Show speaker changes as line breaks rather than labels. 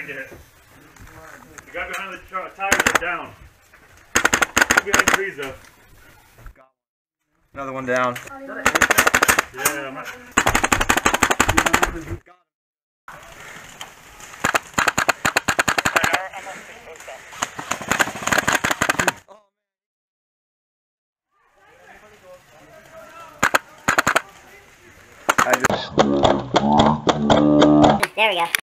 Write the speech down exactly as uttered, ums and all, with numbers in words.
yet. The guy behind the tires are down. Behind trees though.
Another one down.
Yeah, my...
I just...
There we go.